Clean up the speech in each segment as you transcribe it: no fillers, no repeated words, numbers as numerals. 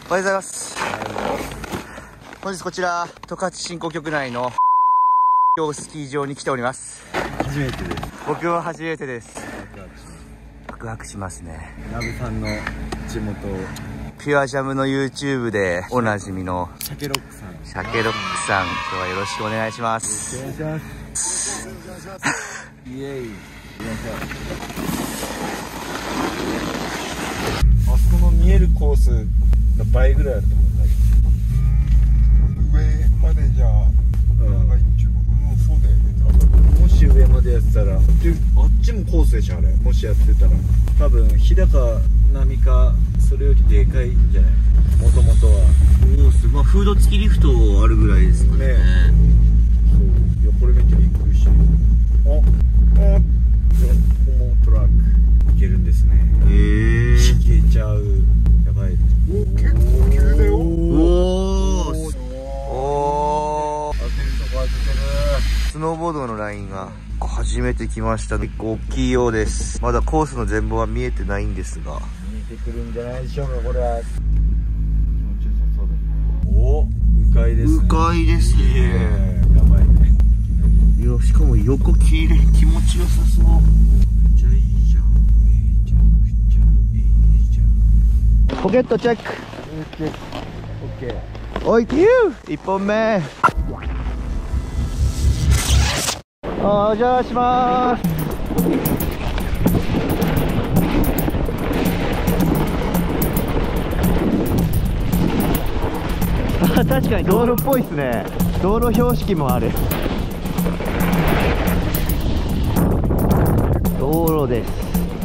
おはようございます。本日こちら十勝新興局内のスキー場に来ております。 初めてです。 僕は初めてです。ワクワクしますね。 ナブさんの地元ピュアジャムの YouTube でおなじみのシャケロックさん、 シャケロックさん、今日はよろしくお願いします。 お願いします。イエイ。あそこの見えるコースの倍ぐらいあると思う。 上までじゃあ長いっちゅうこともそうだよね。 もし上までやってたら、あっちもコースでしょあれ。もしやってたら多分日高波かそれよりでかいんじゃない、もともとは。 おお、すごい。フード付きリフトあるぐらいですかね。 そう、いやこれ見てびっくりした。ここもトラックいけるんですね。いけちゃう。やばい。 結構急だよ。 おお、 当てるとこ当ててる。 スノーボードのラインが初めて来ました。結構大きいようです。まだコースの全貌は見えてないんですが、 見えてくるんじゃないでしょうか。これは気持ちよさそうだね。お、迂回ですね。 迂回ですね。 やばいね。 いや、しかも横切れ気持ちよさそう。 めっちゃいいじゃん。めちゃくちゃいいじゃん。 ポケットチェック。 オッケー。 おい、1本目。お邪魔します。あ、確かに道路っぽいですね。道路標識もある。道路です。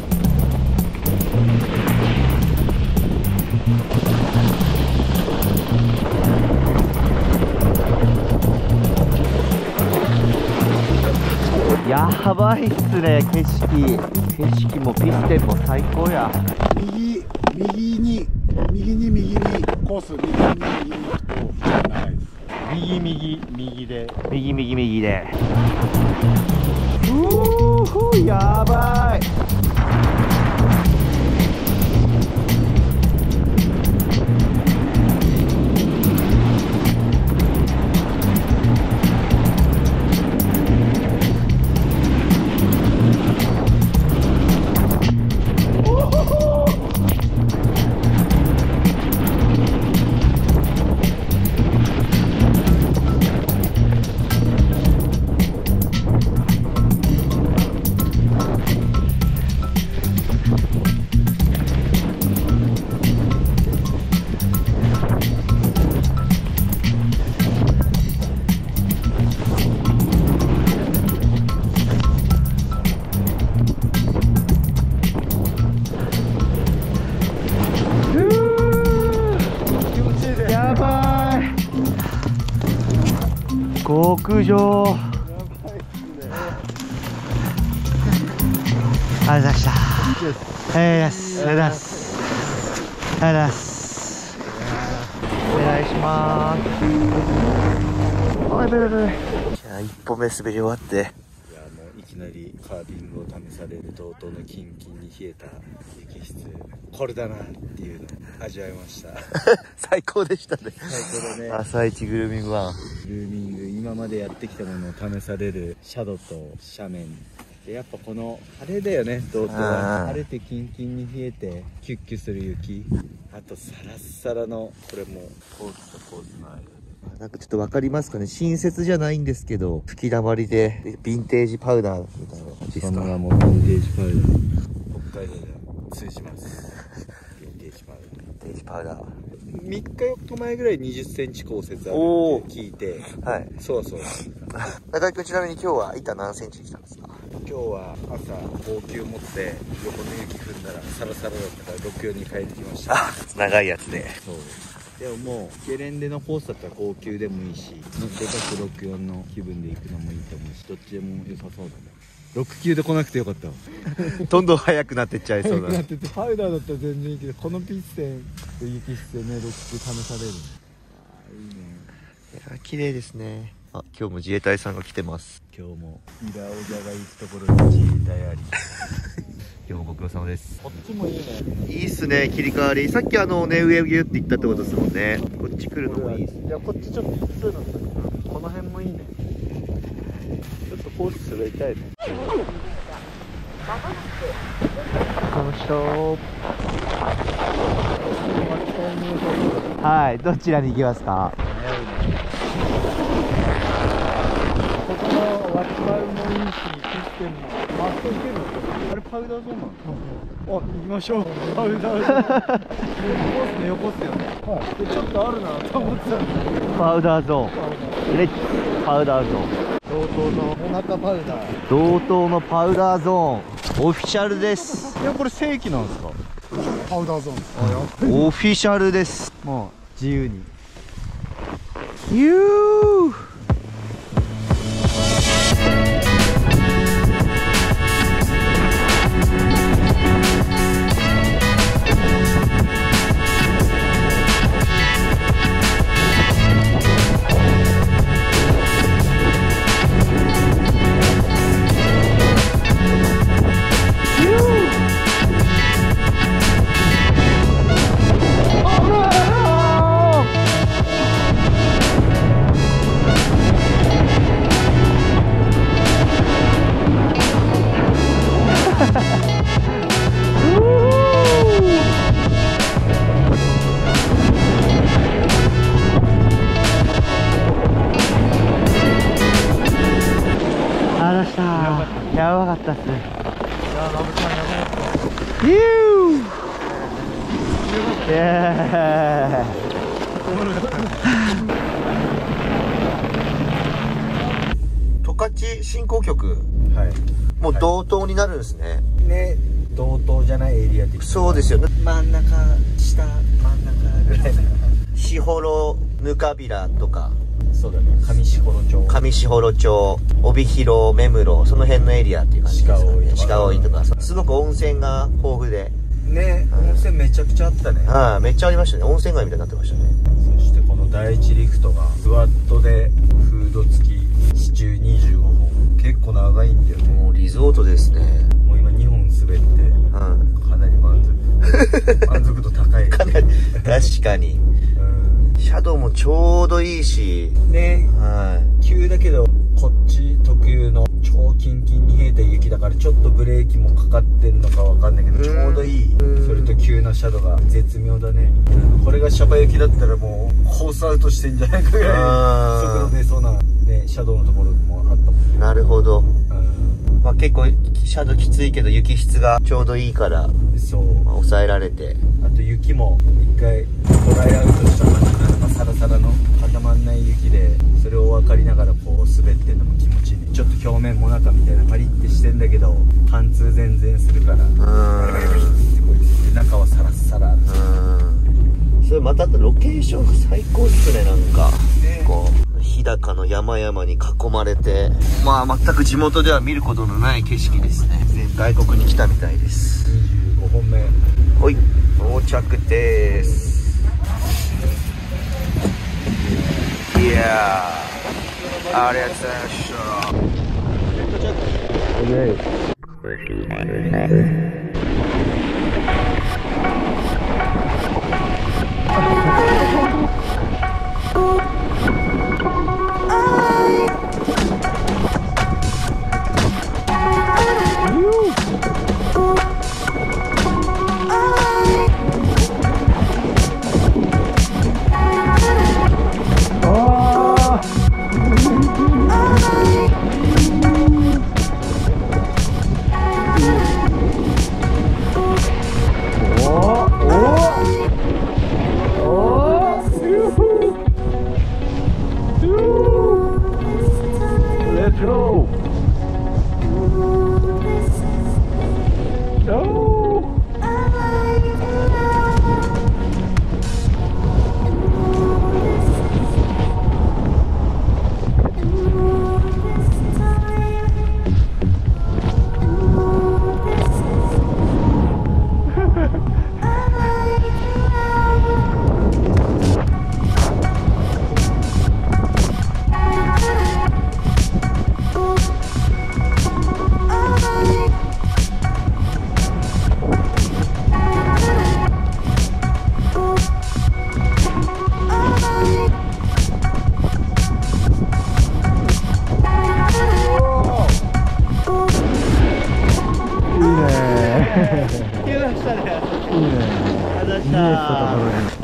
やばいっすね、景色もピステンも最高や。 右にコース右に行くと長いです。右で右で。うー、やばい。極上。ありがとうございました。お願いします。じゃあ1歩目滑り終わって、 いや、もういきなりカービングを試される道東のキンキンに冷えた雪質、これだなっていうのを味わいました。 最高でしたね。 最高だね。 朝一グルーミングワン。 グルーミング、今までやってきたものを試されるシャドウと斜面で、やっぱこの晴れだよね。道東は晴れてキンキンに冷えてキュッキュする雪、あとサラッサラの、これもコースとコースの間で、 なんかちょっとわかりますかね。新雪じゃないんですけど、吹きだまりでヴィンテージパウダーみたいな感じですか。 その名もヴィンテージパウダー。北海道では通じます。ヴィンテージパウダー。 ヴィンテージパウダー。 3日4日前ぐらい20センチ降雪あるって聞いて、 はい。 そうそう。 中井君、ちなみに今日は板何センチにしたんですか？ 今日は朝高級持って横の雪踏んだらサラサラだったから64に変えてきました。 あ、長いやつで。 そうでももうゲレンデのコースだったら高級でもいいし、でかく64の気分で行くのもいいと思うし、どっちでも良さそうだね。6級で来なくてよかったわ。 どんどん速くなってっちゃいそうだなってて、パウダーだったら全然いいけど、このピステンと雪質でね、6級試される。ああ、いいね。 いや、綺麗ですね。あ、今日も自衛隊さんが来てます。 今日もイラオジャが行くところに自衛隊あり。 今日もご苦労様です。 こっちもいいね。 いいっすね、切り替わり。さっきね、上ギュって行ったってことですもんね。こっち来るのもいいっす。 いや、こっちちょっときついのだけど、この辺もいいね。ちょっとコース滑りたいね。 はい、どちらに行きますか？ ここのワッチバルもいいし、システムもマストいけるの？あれパウダーゾーンなの？あ、行きましょう。パウダーゾーン。コースの横っすよね。はい。でちょっとあるなと思ってたんですけど。 パウダーゾーン。レッツパウダーゾーン。 同等のお腹パウダー。 同等のパウダーゾーン。オフィシャルです。 いや、これ正規なんですか？ パウダーゾーンです。 オフィシャルです。 もう自由に。 やばかったっす。 いや、ラブちゃんやばかった。 イエーイ。十勝振興局、 はい。 もう同等になるんですね。 ね、同等じゃないエリア的に。 そうですよね。 真ん中、下、真ん中ぐらいな。 士幌、ぬかびらとか。 そうだね。上士幌町。 上士幌町、帯広、目室、その辺のエリアっていう感じですかね。鹿追とか。すごく温泉が豊富で。 ね、温泉めちゃくちゃあったね。 はい、めっちゃありましたね。温泉街みたいになってましたね。 そしてこの第一リフトがスワットでフード付き支柱25本。結構長いんだよね。 もうリゾートですね。 もう今2本滑って、かなり満足度高い。 かなり、確かに。シャドウもちょうどいいし。 ね、 はい。 急だけど、こっち特有の超キンキンに冷えた雪だからちょっとブレーキもかかってんのかわかんないけど、ちょうどいい。それと急なシャドウが絶妙だね。これがシャバ雪だったらもうコースアウトしてんじゃないかぐらい速度出そうなね、シャドウのところもあったもんね。 なるほど。まあ結構シャドウきついけど雪質がちょうどいいから、 そう、 まあ、抑えられて。 あと雪も一回トライアウトした感じなのか、サラサラの固まんない雪で、それを分かりながらこう滑ってんのも気持ちいいね。ちょっと表面もなかみたいなパリってしてんだけど、貫通全然するから、中はサラッサラ。 それまたロケーションが最高っすね。なんか、ね、こう日高の山々に囲まれて、まあ全く地元では見ることのない景色ですね。外国に来たみたいです。 25本目。 はい、到着です。いやー、ありがとうございました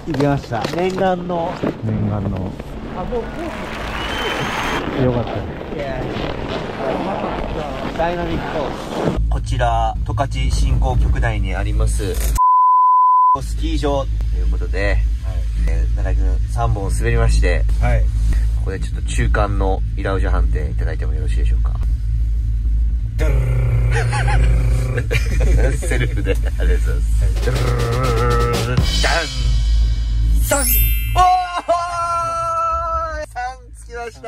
行きました。 念願の。 念願の。 あ、もうコース。 よかったね。 ダイナミックコース。こちら十勝新興局内にありますスキー場ということで、中井くん3本滑りまして、 はい、 ここでちょっと中間のイラウジャ判定いただいてもよろしいでしょうか。セルフでありがとうございます。ダン3、おー3つきました。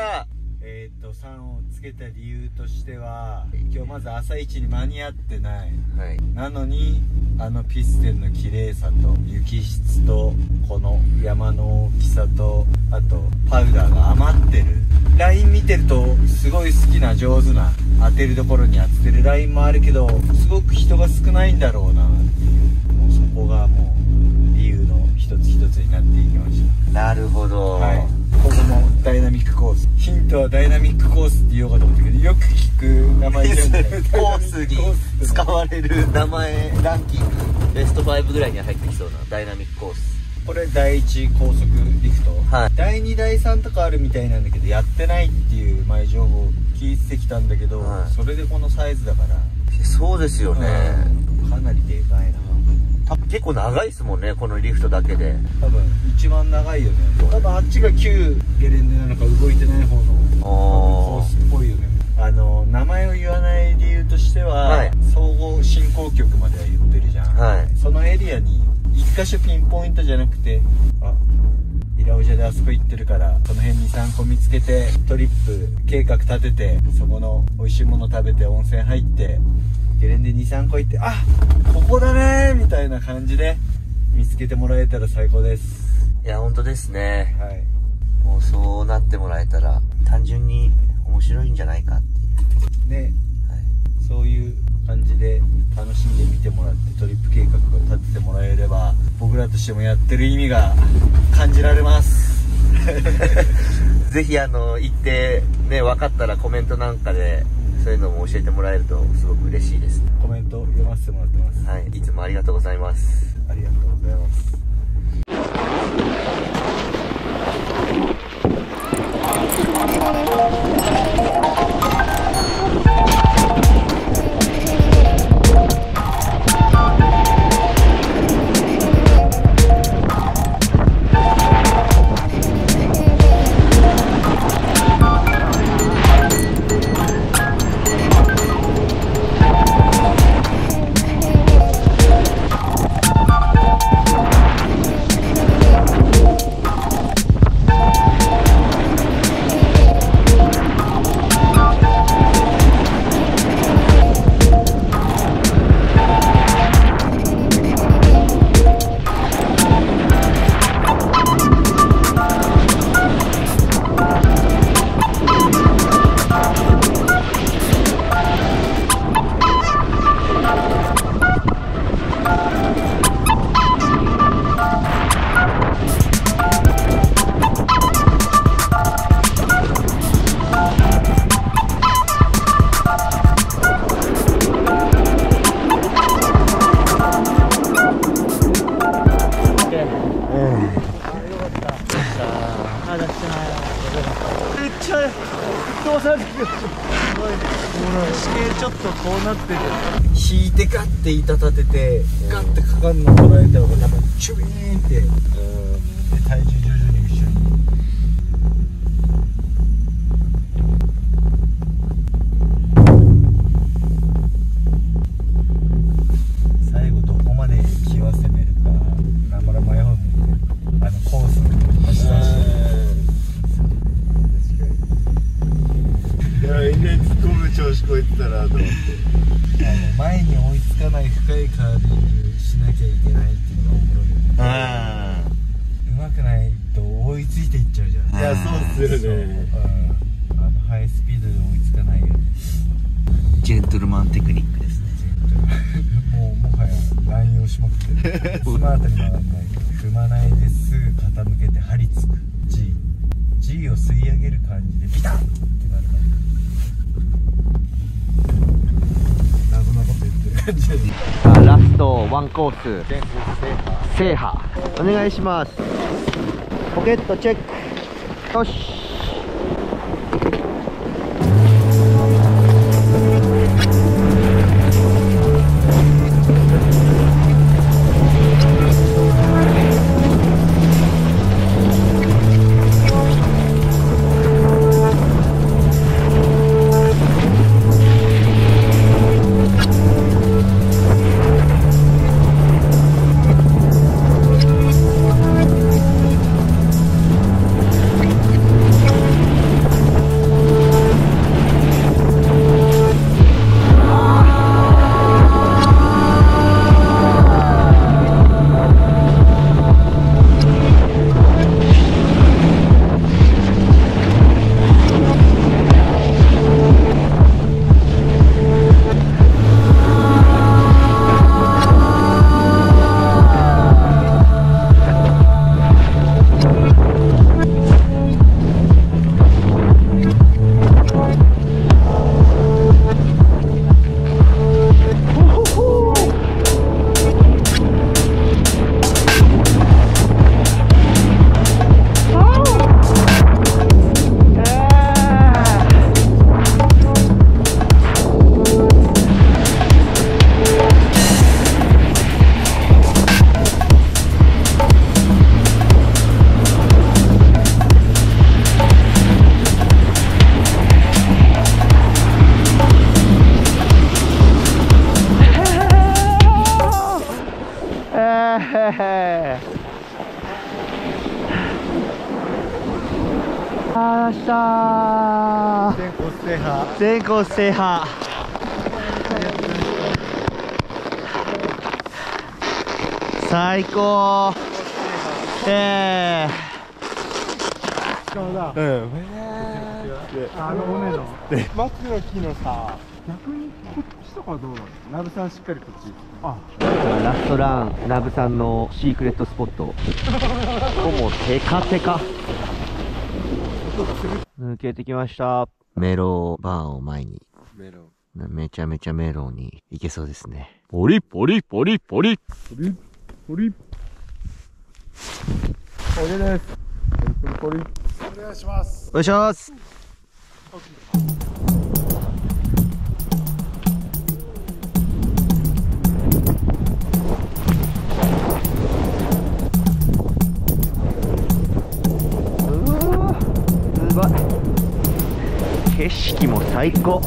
3をつけた理由としては、今日まず朝一に間に合ってない、はい、なのにピステンの綺麗さと雪質とこの山の大きさと、あとパウダーが余ってるライン見てると、すごい好きな上手な当てるところに当ててるラインもあるけど、すごく人が少ないんだろうなっていう、もうそこがもう理由の一つ一つになっていきました。 なるほど、はい、 ここもダイナミックコース。ヒントはダイナミックコースって言おうかと思ったけど、よく聞く名前じゃない。コースに使われる名前ランキングベスト5ぐらいに入ってきそうなダイナミックコース。 これ第1高速リフト、はい、第2第3とかあるみたいなんだけど、やってないっていう前情報聞いてきたんだけど、はい、それでこのサイズだから。そうですよね、かなりでかいな。 結構長いですもんね、このリフトだけで。 多分一番長いよね。多分あっちが旧ゲレンデなのか動いてない方のコースっぽいよね。名前を言わない理由としては、はい、総合振興局までは言ってるじゃん、はい、そのエリアに一箇所ピンポイントじゃなくて、イラウジャであそこ行ってるから、その辺に3個見つけてトリップ計画立てて、そこの美味しいもの食べて温泉入ってゲレンデ 2,3 個行って、あ、ここだねみたいな感じで見つけてもらえたら最高です。 いや本当ですね、 はい、 もうそうなってもらえたら単純に面白いんじゃないかっていうね、はい、 そういう感じで楽しんでみてもらって、トリップ計画を立ててもらえれば、僕らとしてもやってる意味が感じられますぜひ行ってね、分かったらコメントなんかでそういうのも教えてもらえるとすごく嬉しいです。 コメント読ませてもらってます。 はい、いつもありがとうございます。 ありがとうございます。ちょっとこうなってる、引いてガッて板立ててガッてかかんの捉えた方が多分チュビーンって、で体重徐々に後ろに。最後どこまで気は攻めるか、なまら迷うんで、コースの走らせて。 来年突っ込む調子こいてたなと思って、 前に追いつかない深いカービングしなきゃいけないっていうのがおもろいよね。うまくないと追いついていっちゃうじゃん。 いや、そうっすよね。 ハイスピードで追いつかないよね。 ジェントルマンテクニックですね。 もはや乱用しまくってる。スマートに回らない、踏まないですぐ傾けて張り付く G を吸い上げる感じでピタッってなる感じ。謎なこと言ってる感じ。 ラストワンコース制覇お願いします。ポケットチェック。よし。全校制覇。最高。 尾根の松の木のさ、逆にこっちとかどうなの？ナブさんしっかりこっち。 ラストラン、ナブさんのシークレットスポット。もうテカテカ。抜けてきました。メロバーンを前に。めちゃめちゃメロンにいけそうですね。ポリポリポリポリ。ポリポリ。 これです。ポリ。 お願いします。 お願いします。すごい。景色も最高。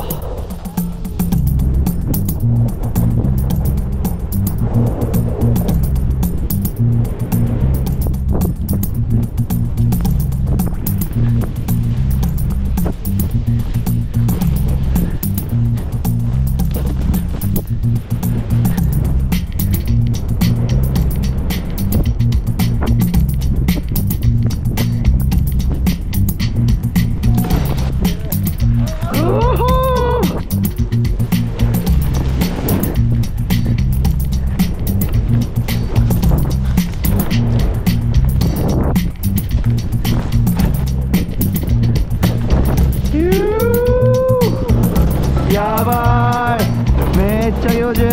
やばい、めっちゃ幼児。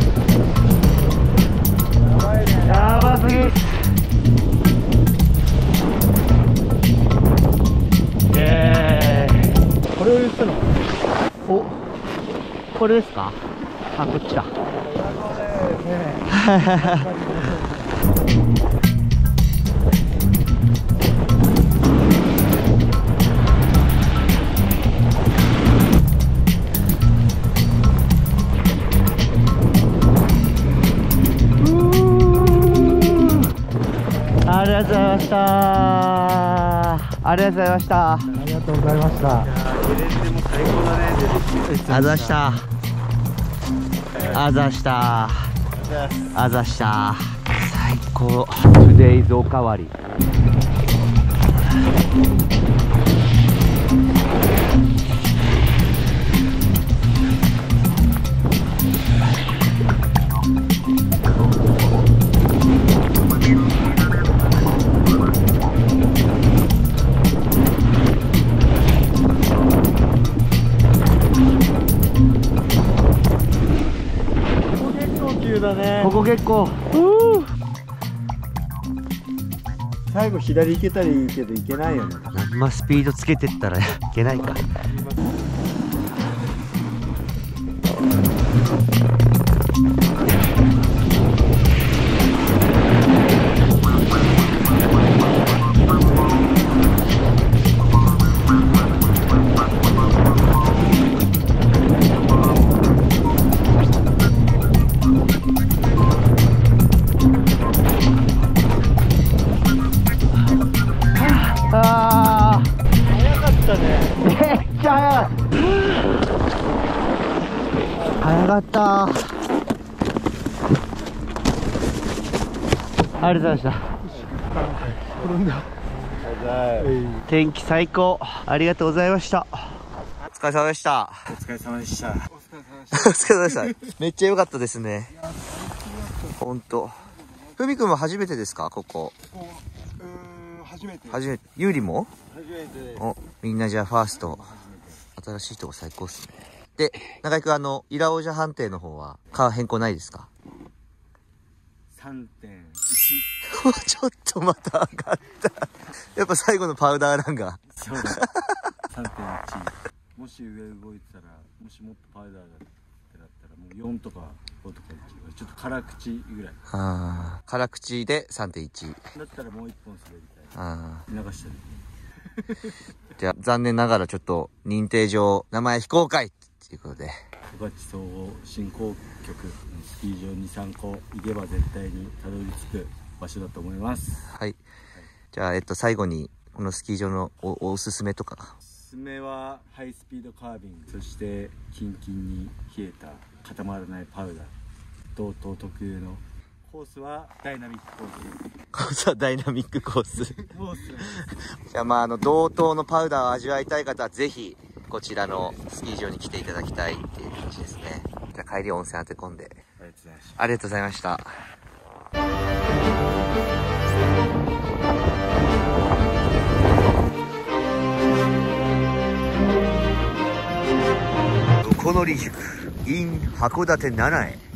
やばすぎ。 これを言ったの？ お、これですか？あ、こっちだ。ありがとうございました。ありがとうございました。 ありがとうございました。ゲレンデも最高だね。 あざした。あざした。あざした。最高。Today's おかわり。ここ結構最後左行けたらいいけど行けないよね。 あんまスピードつけてったらいけないか。あー、早かったね。めっちゃ早い。早かった。ありがとうございました。天気最高。ありがとうございました。お疲れ様でした。 お疲れ様でした。 お疲れ様でした。めっちゃ良かったですね。ほんと。ふみくんは初めてですか、ここ。 初めて。 初めて。ゆうりも？ 初めてです。 お、みんなじゃあファースト。新しいとこ最高っすね。で、中井くん、イラオジャ判定の方は、変更ないですか？ 3.1。 ちょっとまた上がった。やっぱ最後のパウダーランが。 そうだ。3.1。もし上動いてたら、もしもっとパウダーだったら、もう4とか5とか1。ちょっと辛口ぐらい。 辛口で 3.1。 だったらもう1本滑りたい。流してる。 じゃあ、残念ながらちょっと認定上、名前非公開ということで。 十勝総合振興局のスキー場に3個行けば絶対にたどり着く場所だと思います。 はい。じゃあ、最後に、このスキー場の おすすめとか。 おすすめは、ハイスピードカービング、そしてキンキンに冷えた固まらないパウダー、道東特有のコースはダイナミックコース。 コースはダイナミックコース。じゃあ、道東のパウダーを味わいたい方はぜひこちらのスキー場に来ていただきたいっていう感じですね。じゃあ帰り温泉当て込んで。ありがとうございました。どこのり塾 in 函館7へ。